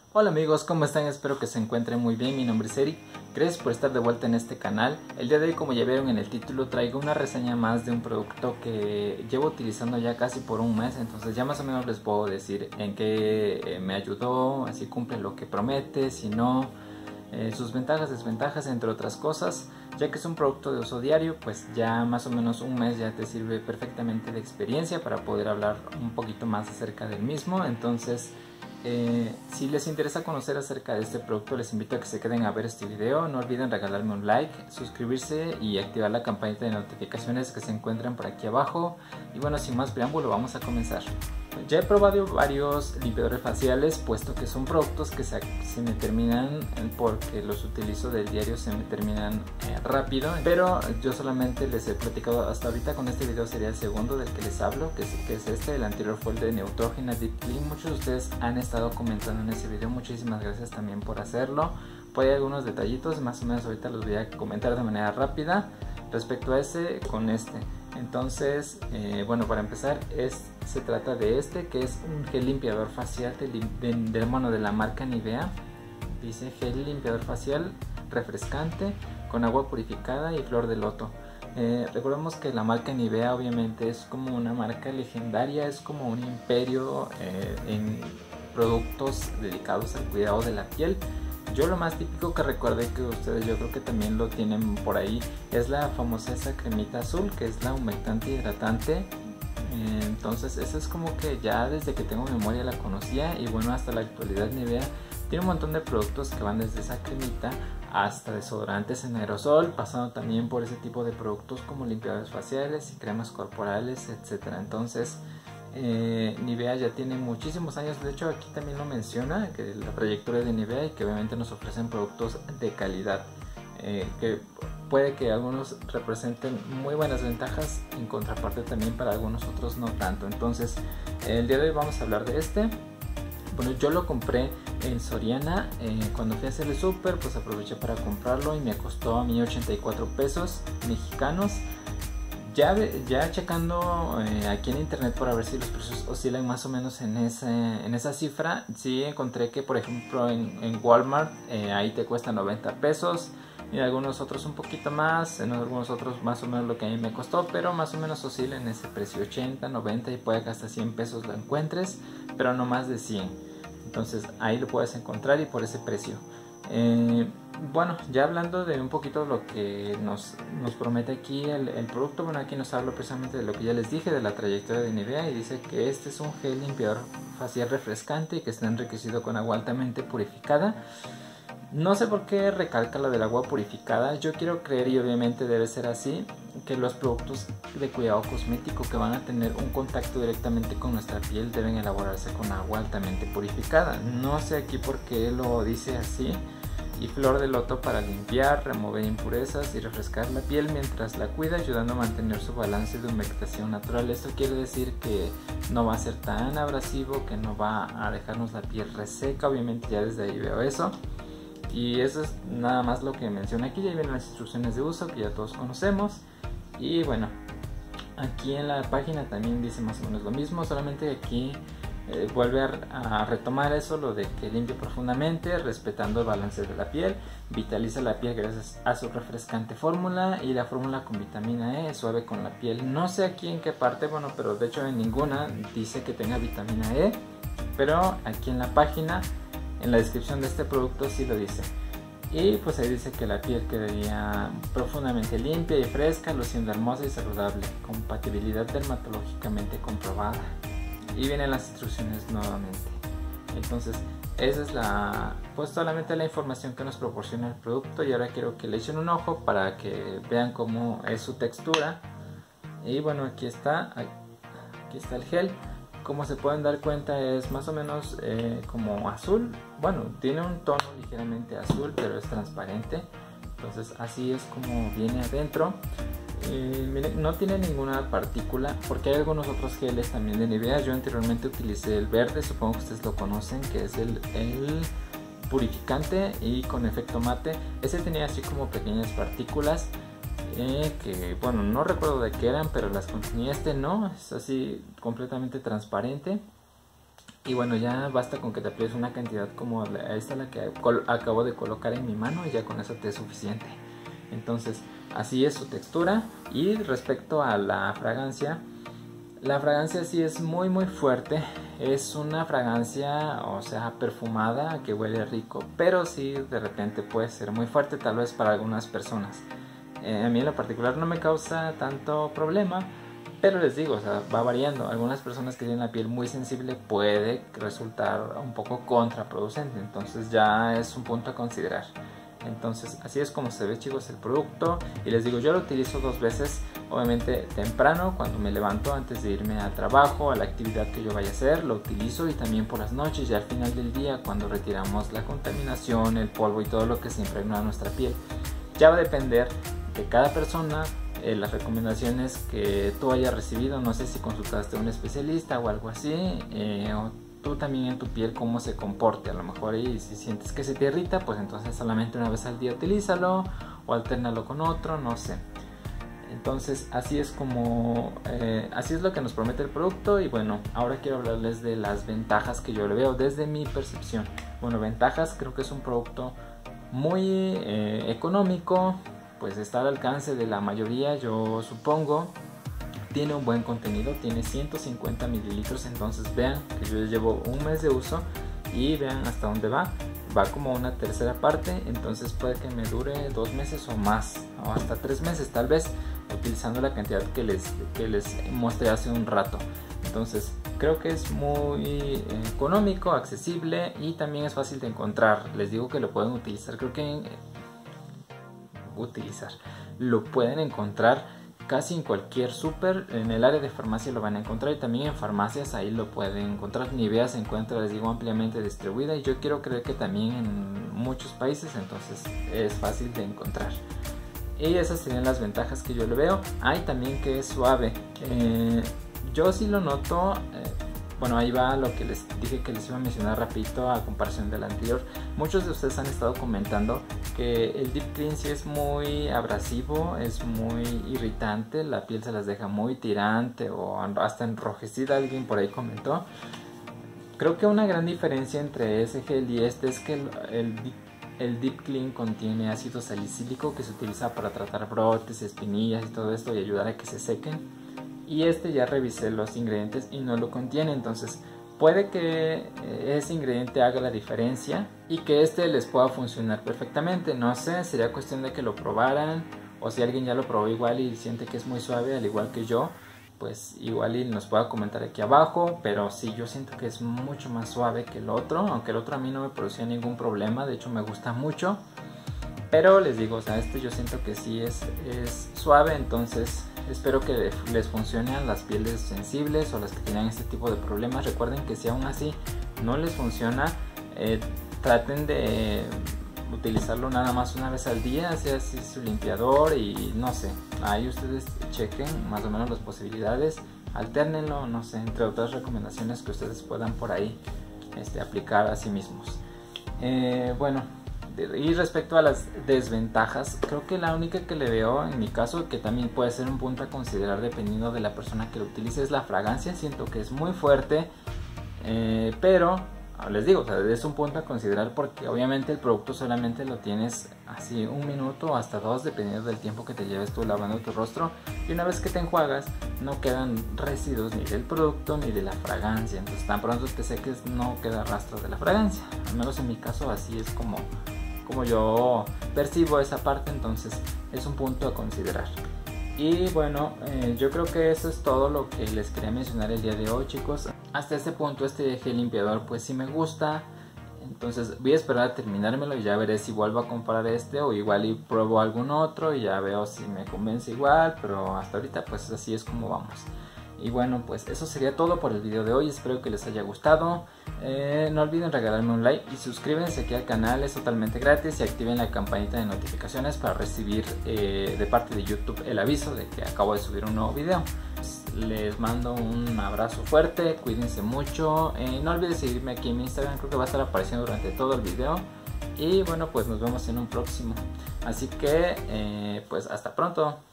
Hola amigos, ¿cómo están? Espero que se encuentren muy bien. Mi nombre es Eric. Gracias por estar de vuelta en este canal. El día de hoy, como ya vieron en el título, traigo una reseña más de un producto que llevo utilizando ya casi por un mes. Entonces ya más o menos les puedo decir en qué me ayudó, si cumple lo que promete, si no, sus ventajas, desventajas, entre otras cosas. Ya que es un producto de uso diario, pues ya más o menos un mes ya te sirve perfectamente de experiencia para poder hablar un poquito más acerca del mismo. Entonces si les interesa conocer acerca de este producto, les invito a que se queden a ver este video. No olviden regalarme un like, suscribirse y activar la campanita de notificaciones que se encuentran por aquí abajo. Y bueno, sin más preámbulo, vamos a comenzar. Ya he probado varios limpiadores faciales, puesto que son productos que se me terminan, porque los utilizo del diario, se me terminan rápido. Pero yo solamente les he platicado hasta ahorita. Con este video sería el segundo del que les hablo, que es este. El anterior fue el de Neutrogena Deep Clean. Muchos de ustedes han estado comentando en ese video, muchísimas gracias también por hacerlo. Pues hay algunos detallitos, más o menos ahorita los voy a comentar de manera rápida respecto a ese con este. Entonces, bueno, para empezar, se trata de este, que es un gel limpiador facial de la marca Nivea. Dice gel limpiador facial refrescante con agua purificada y flor de loto. Recordemos que la marca Nivea obviamente es como una marca legendaria, es como un imperio en productos dedicados al cuidado de la piel. Yo lo más típico que recuerdo, que ustedes yo creo que también lo tienen por ahí, es la famosa esa cremita azul, que es la humectante hidratante. Entonces esa es como que ya desde que tengo memoria la conocía, y bueno, hasta la actualidad Nivea tiene un montón de productos que van desde esa cremita hasta desodorantes en aerosol, pasando también por ese tipo de productos como limpiadores faciales y cremas corporales, etcétera. Entonces Nivea ya tiene muchísimos años. De hecho aquí también lo menciona, que la trayectoria de Nivea, y que obviamente nos ofrecen productos de calidad, que puede que algunos representen muy buenas ventajas, en contraparte también para algunos otros no tanto. Entonces el día de hoy vamos a hablar de este. Bueno, yo lo compré en Soriana, cuando fui a hacer el súper, pues aproveché para comprarlo y me costó a mí 84 pesos mexicanos. Ya checando aquí en internet para ver si los precios oscilan más o menos en esa cifra, sí encontré que por ejemplo en Walmart ahí te cuesta 90 pesos, y en algunos otros un poquito más, en algunos otros más o menos lo que a mí me costó, pero más o menos oscila en ese precio, 80, 90, y puede que hasta 100 pesos lo encuentres, pero no más de 100. Entonces ahí lo puedes encontrar y por ese precio. Bueno, ya hablando de un poquito lo que nos promete aquí el producto, bueno, aquí nos habla precisamente de lo que ya les dije, de la trayectoria de Nivea, y dice que este es un gel limpiador facial refrescante y que está enriquecido con agua altamente purificada. No sé por qué recalca la del agua purificada. Yo quiero creer, y obviamente debe ser así, que los productos de cuidado cosmético que van a tener un contacto directamente con nuestra piel deben elaborarse con agua altamente purificada. No sé aquí por qué lo dice así. Y flor de loto para limpiar, remover impurezas y refrescar la piel mientras la cuida, ayudando a mantener su balance de humectación natural. Esto quiere decir que no va a ser tan abrasivo, que no va a dejarnos la piel reseca. Obviamente ya desde ahí veo eso. Y eso es nada más lo que menciona aquí. Ya vienen las instrucciones de uso que ya todos conocemos. Y bueno, aquí en la página también dice más o menos lo mismo, solamente aquí vuelve a retomar eso, lo de que limpia profundamente, respetando el balance de la piel, vitaliza la piel gracias a su refrescante fórmula, y la fórmula con vitamina E, suave con la piel. No sé aquí en qué parte, bueno, pero de hecho en ninguna dice que tenga vitamina E, pero aquí en la página, en la descripción de este producto sí lo dice. Y pues ahí dice que la piel quedaría profundamente limpia y fresca, luciendo hermosa y saludable, compatibilidad dermatológicamente comprobada. Y vienen las instrucciones nuevamente. Entonces esa es pues solamente la información que nos proporciona el producto. Y ahora quiero que le echen un ojo para que vean cómo es su textura. Y bueno, aquí está el gel. Como se pueden dar cuenta, es más o menos como azul. Bueno, tiene un tono ligeramente azul, pero es transparente. Entonces así es como viene adentro. Miren, no tiene ninguna partícula, porque hay algunos otros geles también de Nivea. Yo anteriormente utilicé el verde, supongo que ustedes lo conocen, que es el purificante y con efecto mate. Ese tenía así como pequeñas partículas que bueno, no recuerdo de qué eran, pero las contenía. Este no, es así completamente transparente. Y bueno, ya basta con que te apliques una cantidad como esta la que acabo de colocar en mi mano y ya con eso te es suficiente. Entonces así es su textura. Y respecto a la fragancia sí es muy fuerte. Es una fragancia, o sea, perfumada, que huele rico, pero sí de repente puede ser muy fuerte tal vez para algunas personas. A mí en lo particular no me causa tanto problema, pero les digo, o sea, va variando. Algunas personas que tienen la piel muy sensible puede resultar un poco contraproducente, entonces ya es un punto a considerar. Entonces así es como se ve, chicos, el producto. Y les digo, yo lo utilizo 2 veces, obviamente temprano cuando me levanto antes de irme al trabajo, a la actividad que yo vaya a hacer, lo utilizo, y también por las noches y al final del día cuando retiramos la contaminación, el polvo y todo lo que se impregna en nuestra piel. Ya va a depender de cada persona, las recomendaciones que tú hayas recibido. No sé si consultaste a un especialista o algo así, o tú también en tu piel cómo se comporte. A lo mejor, y si sientes que se te irrita, pues entonces solamente una vez al día utilízalo o alternalo con otro, no sé. Entonces así es como así es lo que nos promete el producto. Y bueno, ahora quiero hablarles de las ventajas que yo le veo desde mi percepción. Bueno, ventajas, creo que es un producto muy económico, pues está al alcance de la mayoría, yo supongo. Tiene un buen contenido, tiene 150 mililitros, entonces vean que yo llevo un mes de uso y vean hasta dónde va como una tercera parte, entonces puede que me dure 2 meses o más, o hasta 3 meses tal vez, utilizando la cantidad que les mostré hace un rato. Entonces creo que es muy económico, accesible y también es fácil de encontrar. Les digo que lo pueden utilizar, creo que lo pueden encontrar casi en cualquier súper. En el área de farmacia lo van a encontrar, y también en farmacias ahí lo pueden encontrar. Nivea se encuentra, les digo, ampliamente distribuida, y yo quiero creer que también en muchos países, entonces es fácil de encontrar. Y esas serían las ventajas que yo le veo. Hay también que es suave, yo sí lo noto. Bueno, ahí va lo que les dije que les iba a mencionar rapidito a comparación del anterior. Muchos de ustedes han estado comentando que el Deep Clean sí es muy abrasivo, es muy irritante, la piel se las deja muy tirante o hasta enrojecida, alguien por ahí comentó. Creo que una gran diferencia entre ese gel y este es que el Deep Clean contiene ácido salicílico, que se utiliza para tratar brotes, espinillas y todo esto y ayudar a que se sequen. Y este ya revisé los ingredientes y no lo contiene, entonces puede que ese ingrediente haga la diferencia y que este les pueda funcionar perfectamente. No sé, sería cuestión de que lo probaran, o si alguien ya lo probó igual y siente que es muy suave al igual que yo, pues igual y nos pueda comentar aquí abajo. Pero sí, yo siento que es mucho más suave que el otro, aunque el otro a mí no me producía ningún problema, de hecho me gusta mucho. Pero les digo, o sea, este yo siento que sí es suave, entonces espero que les funcione a las pieles sensibles o las que tengan este tipo de problemas. Recuerden que si aún así no les funciona, traten de utilizarlo nada más una vez al día, sea así su limpiador, y no sé, ahí ustedes chequen más o menos las posibilidades, alternenlo, no sé, entre otras recomendaciones que ustedes puedan por ahí aplicar a sí mismos. Bueno, y respecto a las desventajas, creo que la única que le veo en mi caso, que también puede ser un punto a considerar dependiendo de la persona que lo utilice, es la fragancia. Siento que es muy fuerte, pero les digo, o sea, es un punto a considerar porque obviamente el producto solamente lo tienes así 1 minuto o hasta 2 dependiendo del tiempo que te lleves tú lavando tu rostro, y una vez que te enjuagas no quedan residuos ni del producto ni de la fragancia, entonces tan pronto te seques no queda rastro de la fragancia. Al menos en mi caso así es como yo percibo esa parte, entonces es un punto a considerar. Y bueno, yo creo que eso es todo lo que les quería mencionar el día de hoy, chicos. Hasta este punto este gel limpiador pues sí me gusta, entonces voy a esperar a terminármelo y ya veré si vuelvo a comprar o igual y pruebo algún otro y ya veo si me convence igual, pero hasta ahorita pues así es como vamos. Y bueno, pues eso sería todo por el video de hoy, espero que les haya gustado. No olviden regalarme un like y suscríbanse aquí al canal, es totalmente gratis, y activen la campanita de notificaciones para recibir de parte de YouTube el aviso de que acabo de subir un nuevo video. Les mando un abrazo fuerte, cuídense mucho, no olviden seguirme aquí en mi Instagram, creo que va a estar apareciendo durante todo el video. Y bueno, pues nos vemos en un próximo, así que pues hasta pronto.